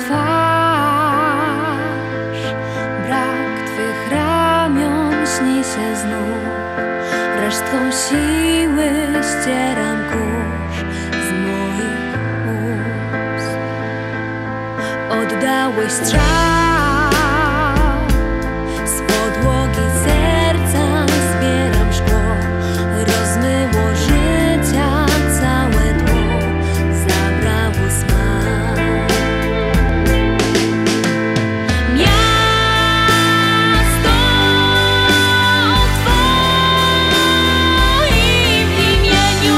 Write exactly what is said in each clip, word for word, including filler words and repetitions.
twarz, brak twych ramion śni się znów. Resztką siły ścieram kurz z moich ust. Oddałeś strzał, z podłogi serca zbieram szkło. Rozmyło życia całe tło, zabrało smak. Miasto o Twoim imieniu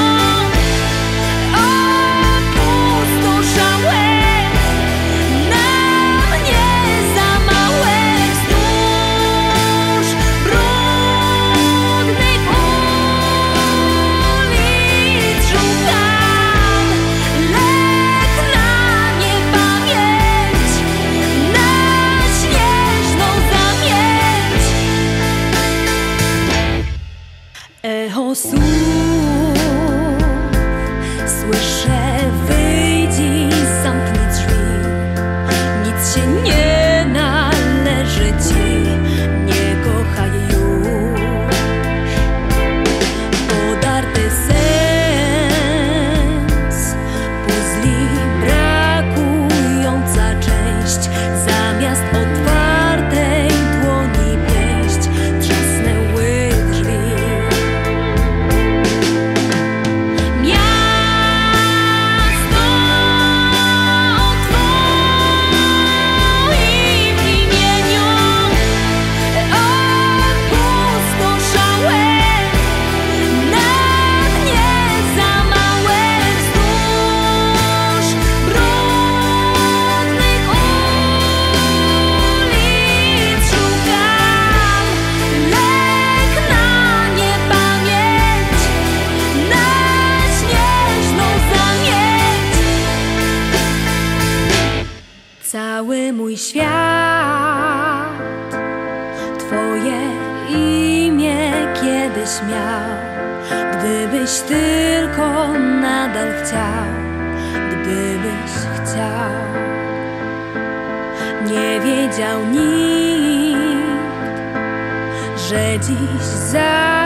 opustoszałe, na mnie za małe, wzdłuż brudnych ulic szukam lek na niepamięć, na śnieżną zamięć. Echo słów słyszę, wyjdź i zamknij drzwi. Nic się nie należy ci, nie kochaj już. Podarty sens, puzli brakująca część. Zamiast otwartej dłoni pięść, trzasnęły drzwi. Miasto o Twoim imieniu opustoszałe, na mnie za małe, wzdłuż brudnych ulic szukam lek na niepamięć, na śnieżną zamięć. Cały mój świat Twoje imię kiedyś miał. Gdybyś tylko nadal chciał, gdybyś chciał. Nie wiedział nikt, że dziś za